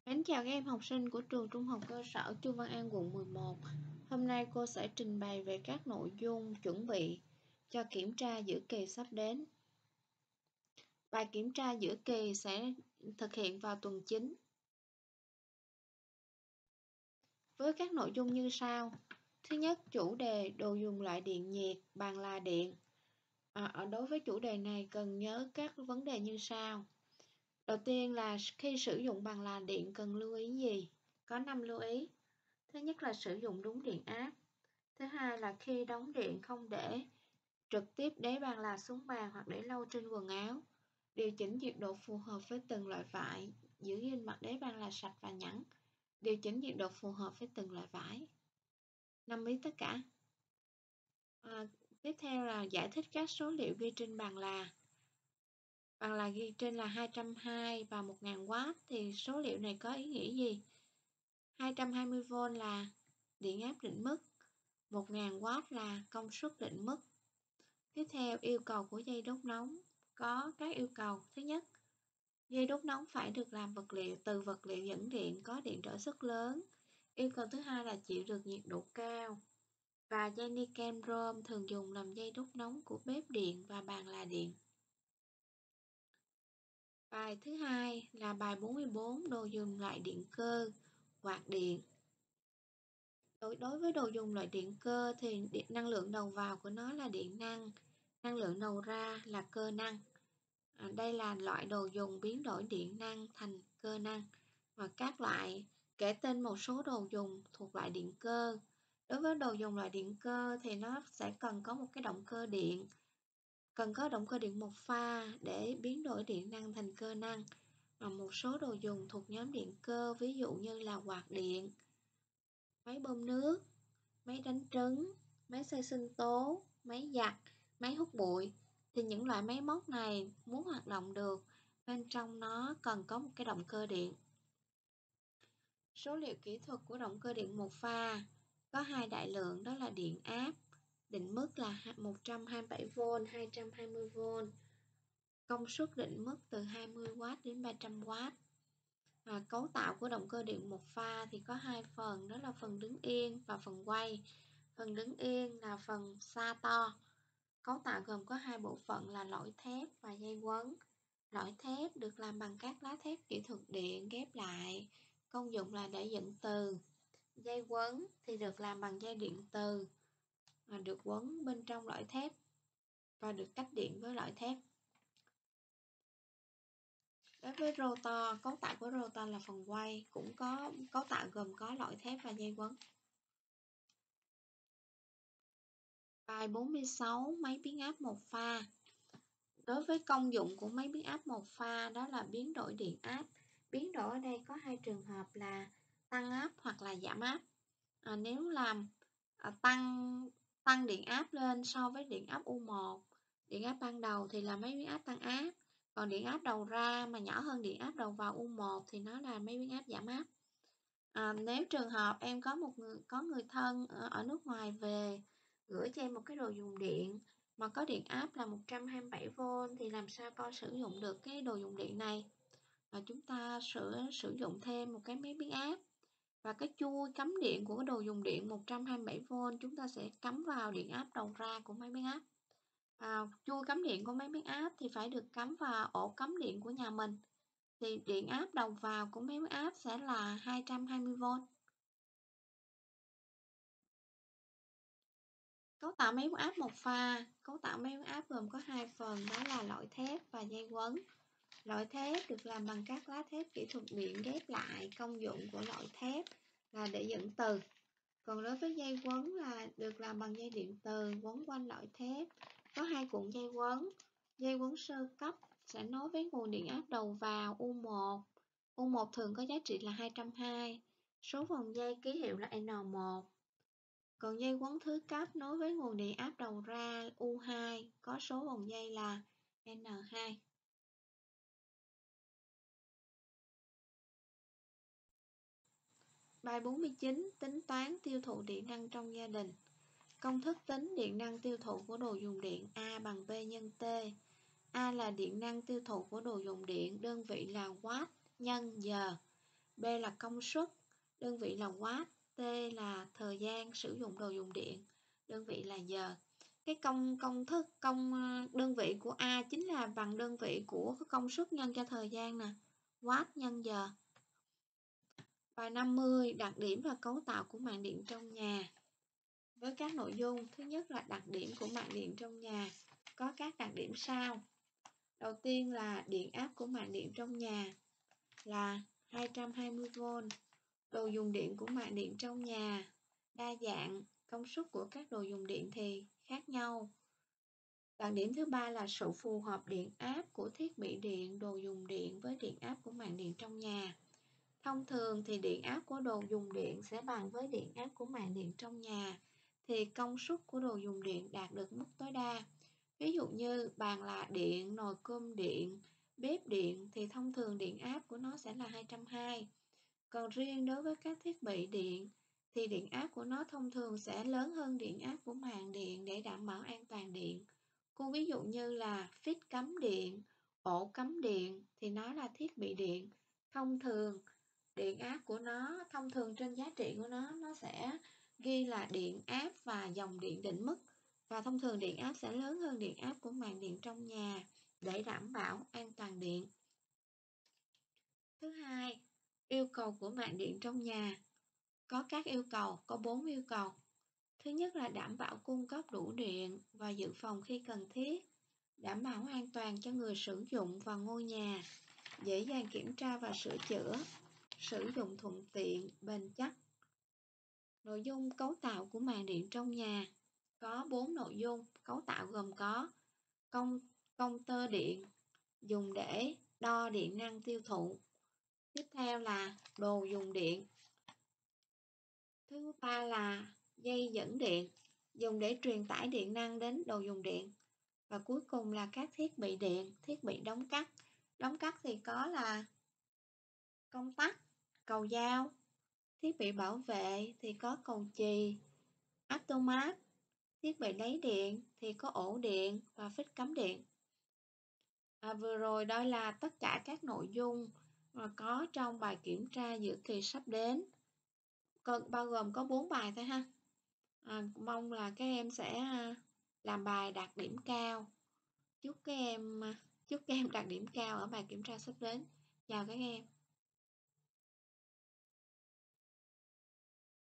Mến chào các em học sinh của trường Trung học cơ sở Chu Văn An quận 11. Hôm nay cô sẽ trình bày về các nội dung chuẩn bị cho kiểm tra giữa kỳ sắp đến. Bài kiểm tra giữa kỳ sẽ thực hiện vào tuần 9. Với các nội dung như sau. Thứ nhất, chủ đề đồ dùng loại điện nhiệt, bàn là điện. Đối với chủ đề này cần nhớ các vấn đề như sau. Đầu tiên là khi sử dụng bàn là điện cần lưu ý gì? Có 5 lưu ý. Thứ nhất là sử dụng đúng điện áp. Thứ hai là khi đóng điện không để trực tiếp đế bàn là xuống bàn hoặc để lâu trên quần áo. Điều chỉnh nhiệt độ phù hợp với từng loại vải, giữ gìn mặt đế bàn là sạch và nhẵn. Điều chỉnh nhiệt độ phù hợp với từng loại vải. 5 ý tất cả. Tiếp theo là giải thích các số liệu ghi trên bàn là. Bàn là ghi trên là 220 và 1000W thì số liệu này có ý nghĩa gì? 220V là điện áp định mức, 1000W là công suất định mức. Tiếp theo, yêu cầu của dây đốt nóng có các yêu cầu. Thứ nhất, dây đốt nóng phải được làm từ vật liệu dẫn điện có điện trở sức lớn. Yêu cầu thứ hai là chịu được nhiệt độ cao. Và dây niken rôm thường dùng làm dây đốt nóng của bếp điện và bàn là điện. Bài thứ hai là bài 44, đồ dùng loại điện cơ, quạt điện. Đối với đồ dùng loại điện cơ thì năng lượng đầu vào của nó là điện năng, năng lượng đầu ra là cơ năng. Đây là loại đồ dùng biến đổi điện năng thành cơ năng. Và các loại kể tên một số đồ dùng thuộc loại điện cơ. Đối với đồ dùng loại điện cơ thì nó sẽ cần có một cái động cơ điện. Cần có động cơ điện một pha để biến đổi điện năng thành cơ năng. Và một số đồ dùng thuộc nhóm điện cơ, ví dụ như là quạt điện, máy bơm nước, máy đánh trứng, máy xay sinh tố, máy giặt, máy hút bụi. Thì những loại máy móc này muốn hoạt động được, bên trong nó cần có một cái động cơ điện. Số liệu kỹ thuật của động cơ điện một pha có hai đại lượng, đó là điện áp, định mức là 127V, 220V. Công suất định mức từ 20W đến 300W. Cấu tạo của động cơ điện một pha thì có hai phần, đó là phần đứng yên và phần quay. Phần đứng yên là phần sa to. Cấu tạo gồm có hai bộ phận là lõi thép và dây quấn. Lõi thép được làm bằng các lá thép kỹ thuật điện ghép lại, công dụng là để dẫn từ. Dây quấn thì được làm bằng dây điện từ, được quấn bên trong lõi thép và được cách điện với lõi thép. Đối với rotor, cấu tạo của rotor là phần quay, cũng có cấu tạo gồm có lõi thép và dây quấn. Bài 46, máy biến áp một pha. Đối với công dụng của máy biến áp một pha đó là biến đổi điện áp. Biến đổi ở đây có hai trường hợp là tăng áp hoặc là giảm áp. Nếu làm tăng điện áp lên so với điện áp U1, điện áp ban đầu thì là máy biến áp tăng áp. Còn điện áp đầu ra mà nhỏ hơn điện áp đầu vào U1 thì nó là máy biến áp giảm áp. Nếu trường hợp em có người thân ở nước ngoài về gửi cho em một cái đồ dùng điện mà có điện áp là 127V thì làm sao con sử dụng được cái đồ dùng điện này? Chúng ta sử dụng thêm một cái máy biến áp. Và cái chui cắm điện của cái đồ dùng điện 127V chúng ta sẽ cắm vào điện áp đầu ra của máy biến áp. Chui cắm điện của máy biến áp thì phải được cắm vào ổ cắm điện của nhà mình. Thì điện áp đầu vào của máy biến áp sẽ là 220V. Cấu tạo máy biến áp một pha. Cấu tạo máy biến áp gồm có hai phần, đó là lõi thép và dây quấn. Lõi thép được làm bằng các lá thép kỹ thuật điện ghép lại, công dụng của lõi thép là để dẫn từ. Còn đối với dây quấn là được làm bằng dây điện từ quấn quanh lõi thép. Có hai cuộn dây quấn. Dây quấn sơ cấp sẽ nối với nguồn điện áp đầu vào U1. U1 thường có giá trị là 220. Số vòng dây ký hiệu là N1. Còn dây quấn thứ cấp nối với nguồn điện áp đầu ra U2 có số vòng dây là N2. Bài 49, tính toán tiêu thụ điện năng trong gia đình. Công thức tính điện năng tiêu thụ của đồ dùng điện A bằng V nhân T. A là điện năng tiêu thụ của đồ dùng điện, đơn vị là watt nhân giờ. B B là công suất, đơn vị là watt, T là thời gian sử dụng đồ dùng điện, đơn vị là giờ. Cái đơn vị của A chính là bằng đơn vị của công suất nhân cho thời gian nè, watt nhân giờ. Bài 50, đặc điểm và cấu tạo của mạng điện trong nhà. Với các nội dung, thứ nhất là đặc điểm của mạng điện trong nhà, có các đặc điểm sau. Đầu tiên là điện áp của mạng điện trong nhà là 220V. Đồ dùng điện của mạng điện trong nhà đa dạng, công suất của các đồ dùng điện thì khác nhau. Đặc điểm thứ ba là sự phù hợp điện áp của thiết bị điện, đồ dùng điện với điện áp của mạng điện trong nhà. Thông thường thì điện áp của đồ dùng điện sẽ bằng với điện áp của mạng điện trong nhà, thì công suất của đồ dùng điện đạt được mức tối đa. Ví dụ như bàn là điện, nồi cơm điện, bếp điện thì thông thường điện áp của nó sẽ là 220. Còn riêng đối với các thiết bị điện thì điện áp của nó thông thường sẽ lớn hơn điện áp của màng điện để đảm bảo an toàn điện. Cô ví dụ như là phích cắm điện, ổ cắm điện thì nó là thiết bị điện. Thông thường điện áp của nó, thông thường trên giá trị của nó sẽ ghi là điện áp và dòng điện định mức. Và thông thường điện áp sẽ lớn hơn điện áp của màng điện trong nhà để đảm bảo an toàn điện. Thứ hai, yêu cầu của mạng điện trong nhà. Có các yêu cầu, có 4 yêu cầu. Thứ nhất là đảm bảo cung cấp đủ điện và dự phòng khi cần thiết, đảm bảo an toàn cho người sử dụng và ngôi nhà, dễ dàng kiểm tra và sửa chữa, sử dụng thuận tiện, bền chắc. Nội dung cấu tạo của màng điện trong nhà có 4 nội dung. Cấu tạo gồm có công tơ điện dùng để đo điện năng tiêu thụ. Tiếp theo là đồ dùng điện. Thứ ba là dây dẫn điện dùng để truyền tải điện năng đến đồ dùng điện. Và cuối cùng là các thiết bị điện, thiết bị đóng cắt. Đóng cắt thì có là công tắc, cầu dao. Thiết bị bảo vệ thì có cầu chì, automat. Thiết bị lấy điện thì có ổ điện và phích cắm điện. Vừa rồi đó là tất cả các nội dung mà có trong bài kiểm tra giữa kỳ sắp đến. Bao gồm có 4 bài thôi ha. Mong là các em sẽ làm bài đạt điểm cao. Chúc các em đạt điểm cao ở bài kiểm tra sắp đến. Chào các em.